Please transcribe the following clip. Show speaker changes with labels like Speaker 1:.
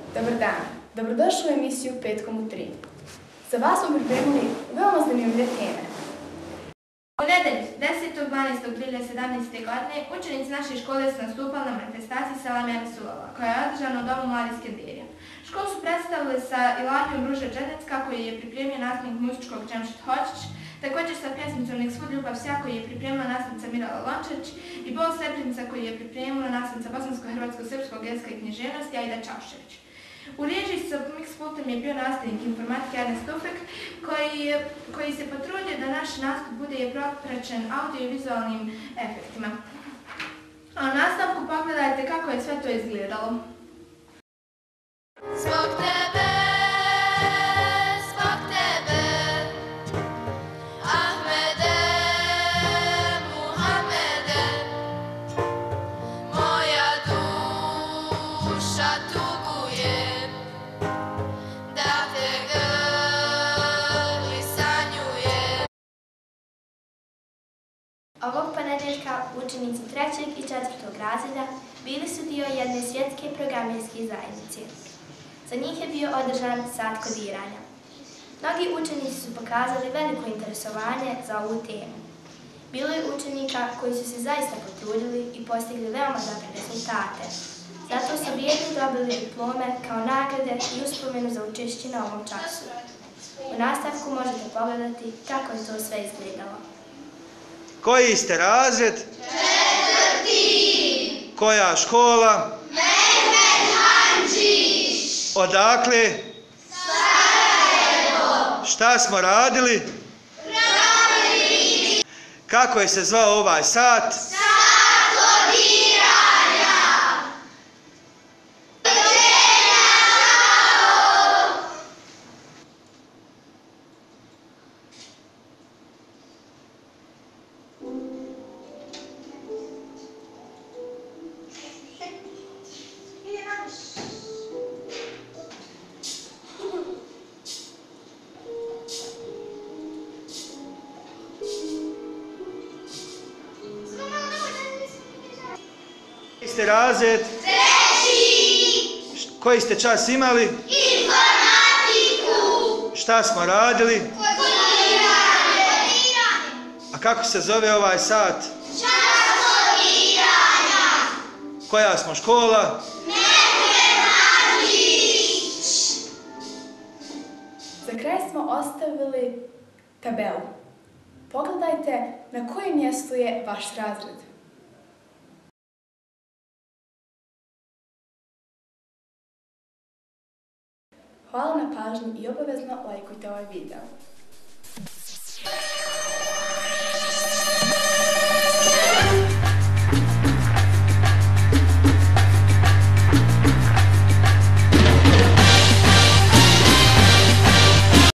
Speaker 1: Dobar dan, dobrodošli u emisiju Petkom u 3. Za vas smo pripremili veoma zanimljive teme.
Speaker 2: U nedelju, 10.12.2017. godine, učenici naše škole su nastupali na manifestaciji Selama Rasulova, koja je održana u Domu mladih Skenderija. Školu su predstavili sa Ilanijom Ruža Dženecka, koji je pripremio nastavnik muzičkog Džemšit Hočić, također sa pjesmicom Nek svud ljubav sja, koji je pripremila nastavnica Mirala Lončarić, i Bol Srebrenica, koji je pripremila nastavnica bosansko-hrvatsko-srpskog jezika i književnosti Aida Čaušević. U režiji sa mix pultom je bio nastavnik informatike Ernest Tufek, koji se potrudio da naš nastup bude propraćen audio i vizualnim efektima. A u nastavku pogledajte kako je sve to izgledalo. Zbog tebe, Ahmede, Muhammede, moja duša tuguje, da te grli sanjuje.
Speaker 3: Ovog ponedjeljka učenici 3. i 4. razreda bili su dio jedne svjetske programerske zajednice. Za njih je bio održan sat kodiranja. Mnogi učenici su pokazali veliko interesovanje za ovu temu. Bilo je učenika koji su se zaista potrudili i postigli veoma dobre rezultate. Zato su vrijedni dobili diplome kao nagrade i uspomenu za učešće na ovom času. U nastavku možete pogledati kako je to sve izgledalo.
Speaker 4: Koji ste razred? 4. Koja škola?
Speaker 5: Mehmet Hanđić.
Speaker 4: Odakle?
Speaker 5: Sarajevo.
Speaker 4: Šta smo radili?
Speaker 5: Radili.
Speaker 4: Kako je se zvao ovaj sat?
Speaker 5: Sat kodiranja.
Speaker 4: Koji ste razred?
Speaker 5: 3.
Speaker 4: Koji ste čas imali?
Speaker 5: Informatiku.
Speaker 4: Šta smo radili?
Speaker 5: Kodiranje.
Speaker 4: A kako se zove ovaj sat?
Speaker 5: Čas kodiranja.
Speaker 4: Koja smo škola?
Speaker 5: Mehmet Hanđić.
Speaker 1: Za kraj smo ostavili tabelu. Pogledajte na kojem mjestu je vaš razred. Hvala na pažnji i obavezno lajkujte ovaj video.